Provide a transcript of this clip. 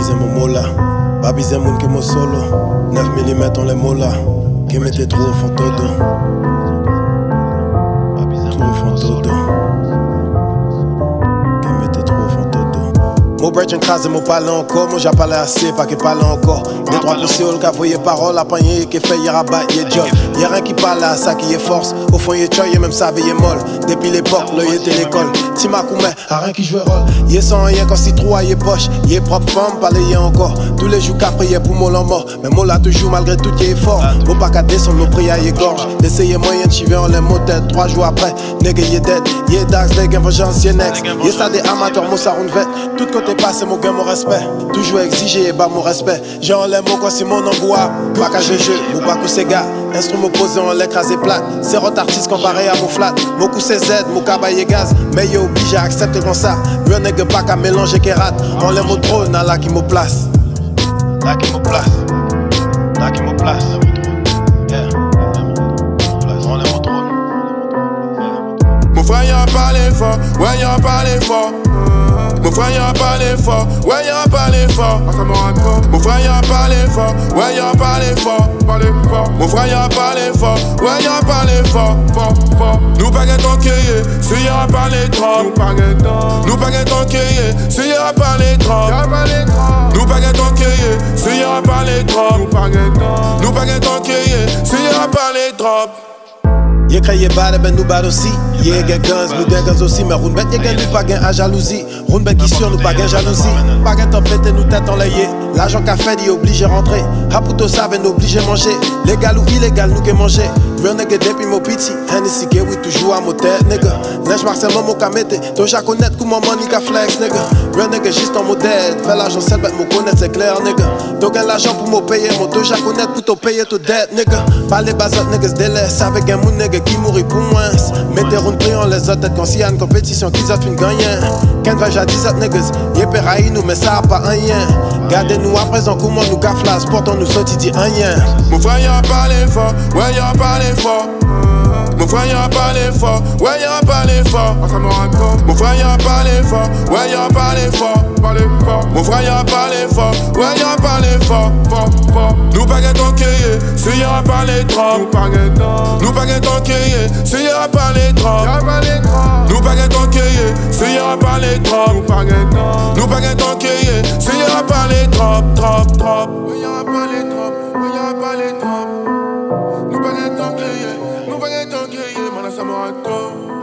c'est mon mola. Babi c'est moun qui mo solo. 9 mm on les mola. Qui mettait trop au fond todo. Trop au fond todo. Qui mettait trop au fond todo. Mon brethren crase, mon parle encore. Mon j'ai parlé assez, pas qu'il parle encore. Des trois poussés, on a voyé parole. La panier qui fait y'a rabat, y'a job. Y'a rien qui parle à ça qui est force. Au fond y'a choy, y'a même ça, y'a molle. Depuis l'époque, l'œil était l'école. Tima Koumé, a rien qui joue rôle. Y'a sans rien quand si trop y'a poche. Y'a propre femme, parler y'a encore. Tous les jours qu'après y'a pour mon mort. Mais mon là toujours malgré tout y'a fort. Faut pas qu'à descendre nos prières y'a gorge. D'essayer moyen de chiver en les mots tête. 3 jours après, nègre y'a dead. Y'a dax, nègre vengeance, y'a next. Y'a ça des amateurs, mon ça roule vête. Tout côté passé, mon gain, mon respect. Toujours exigé et bas mon respect. J'ai en les mots quand si mon angoisse. Pas qu'à jeu, ou pas que c'est gars. Instrument posé, on l'écrasé plate. C'est rot artiste comparé à mon flat. Mon coup c'est Z, mon cabaye gaz. Mais y'a obligé à accepter comme ça. Rien n'est pas qu'à mélanger qui rate. On les mots drôle, là qui me place. Là qui me place. Là qui me place. Yeah. On les mots drôle. Mon frère y'a parlé fort, ouais y'a parlé fort. Mon frère y'a parlé fort, ouais y'a parlé fort. Mon frère y'a parlé fort, ouais y'a parlé fort. Mon frère y'a parlé fort, ouais y'a parlé fort. Nous pas ton cueillir, si y'a parlé trop. Nous pas ton cueillir, si y'a parlé trop. Nous pas ton cueillir, si y'a parlé trop. Nous pas ton cueillir, si y'a parlé trop. Y'a créé bad, ben nous bad aussi. Y'a gen guns, nous gen guns aussi. Mais roune bête, y'a gen nous pas gen à jalousie. Roune bête qui sur nous pas gen jalousie. Pas gen tempête, nous tête enlayée. L'argent qu'a fait, il obligé rentrer. Raputo savent, nous obligé manger. Légal ou illégal, nous qui manger. Real nigga depuis mon petit. Hennessy, get oui, toujours à mon tête, nigga. Neige Marcel, mon qu'a mette. Toja connaître comment money qu'a flex, nigga. Real nigga, juste en modèle. Fais l'argent, c'est bête, mon connaître, c'est clair, nigga. Donc l'argent pour me payer, mon Toja connaître pour te payer tout dette, nigga. Pas les basottes, niggas délaissent avec un moun, nigga. Qui mourit pour moins. Mettez round priant les autres têtes quand s'il y a une compétition qu'ils offrent une gagnante. Quand va j'ai 17 niggas, y'a péraille nous mais ça a pas un lien. Gardez-nous à présent comment nous gaffe la sport on nous saute il dit un lien. Mon frère y'a parlé fort, ouais y'a parlé fort. Mon frère y'a parlé fort, ouais y'a parlé fort. Mon frère y'a parlé fort, ouais y'a parlé fort. Mon frère y'a parlé fort, ouais y'a parlé fort. Nous pas ton cueillir, si y'a parlé trop. Nous pas ton cueillir, si y'a parlé trop. Nous pas ton cueillir, si y'a parlé trop. Nous pas ton cueillir, si y'a parlé trop. Oui y'a parlé trop, oui y'a parlé trop. Nous pas ton cueillir, nous pas ton cueillir, mon ça me